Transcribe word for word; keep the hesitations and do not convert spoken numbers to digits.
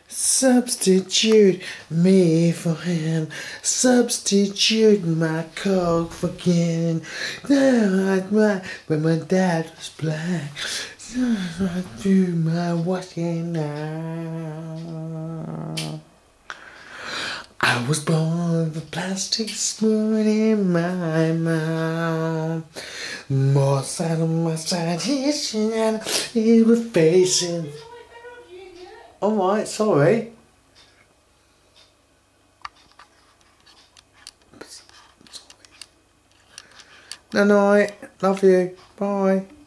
Substitute me for him. Substitute my coke for Ken. Now I'd right when my dad was black. I do my washing now. I was born with a plastic spoon in my mouth. More side on my side, and he was facing. Alright, sorry. Sorry. Night night. Love you. Bye.